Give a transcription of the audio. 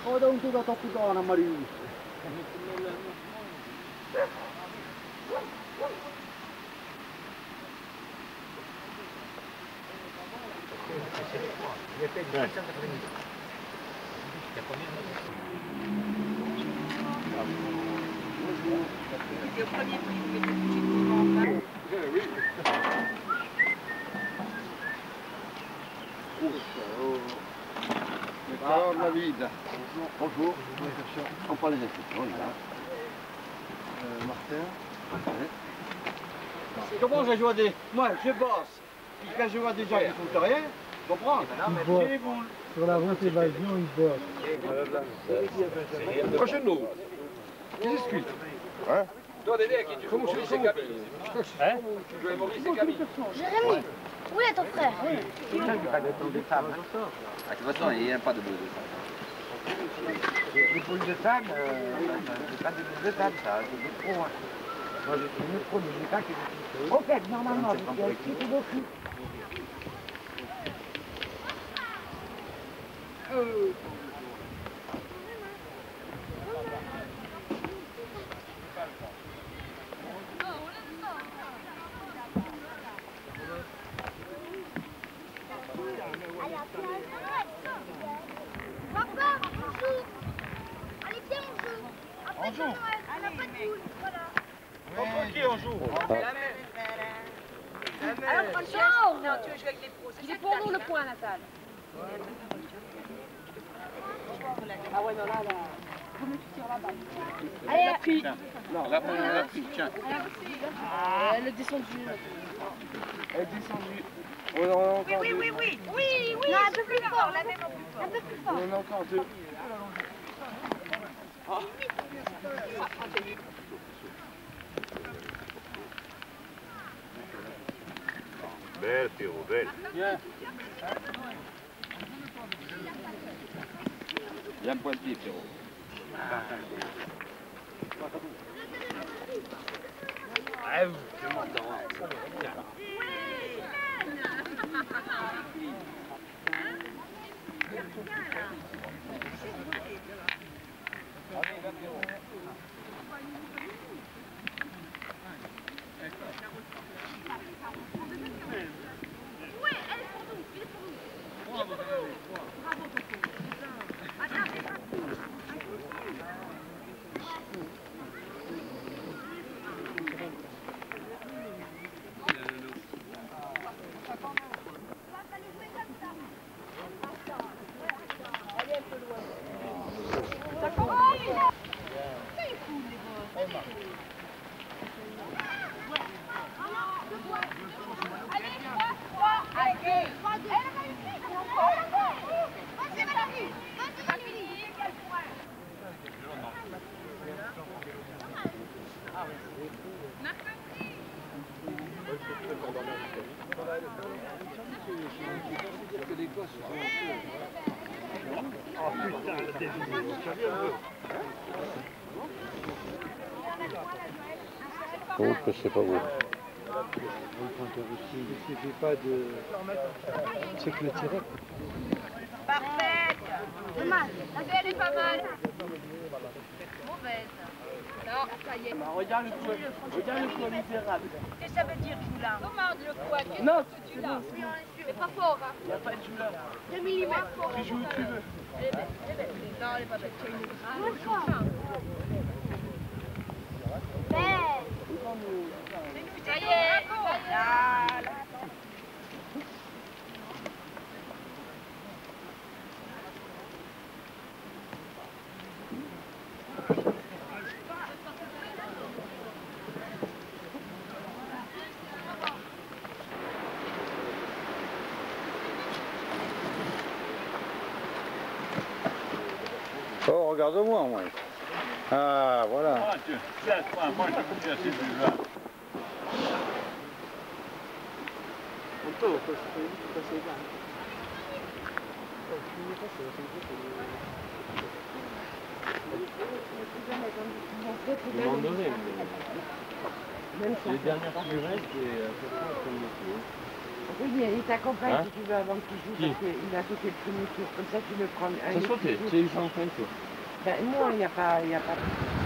Oh, da un tuo toppicone, Mario. C'était au premier prix, vous mettez effectivement. Oui. Alors, David. Bonjour. On prend les instructions, là. Martin. Comment je joue des... Moi, je bosse. Puis quand je vois des gens qui ne foutent rien, je comprends. Sur la route évasion, il bosse. Prochaine-nous. Ils discutent. Hein? Toi, Dédé, à qui tu joues Maurice et Camille. Hein? Tu joues avec Maurice et Camille. Jérémy, où est ton frère? De toute façon, il n'y a pas de boule de sable. Les boules de sable, c'est pas des boules de sable, ça, c'est des pros. Moi, j'ai fait une pro, mais j'ai pas qui est au fait, normalement, je suis petit beaucoup. Papa, on joue. Allez, viens, on joue. Après, c'est Noël. On n'a pas de boule. Voilà. Contre qui on joue? Alors, Francesco, non, tu veux jouer avec les pros. Il est pour nous le point, Nathalie. Ah ouais, non, là, vous me tirez la balle. Allez, Elle a pris. Non, là, on l'a pris, tiens. Elle est descendue. Elle est descendue. On en a encore deux. Oui. non, un peu plus fort. La même en plus fort. Un peu plus fort. On en a encore deux. Belle, Pierrot, belle. Bien pointé, Pierrot. Oh, je sais pas où. Le pointeur aussi, il ne suffit pas de... C'est que le tirer. Parfaite. Dommage. Elle est pas mal. Mauvaise. Non, ça y est. Regarde le coup misérable. Qu'est-ce que ça veut dire, Joula? Comment le quoi? Non, tu l'as. C'est pas fort, hein. il n'y a pas de joue-là. 2 millimètres. Tu joues où tu veux. Elle est belle, elle est belle. Non, elle est pas belle. Tu as une Ça y est. Là, là. Oh, regarde-moi, moi. Ah, voilà. Moi, je suis assez du là. On peut passer là. Ils m'ont donné, mais... Les dernières qui restent, et à chaque fois, comme le pied. Oui, mais il t'accompagne Hein? si tu veux avant que tu joues, Qui? parce qu'il a sauté le premier tour. Comme ça, tu le prends. T'as sauté, tu es en train de Ben non, il n'y a pas...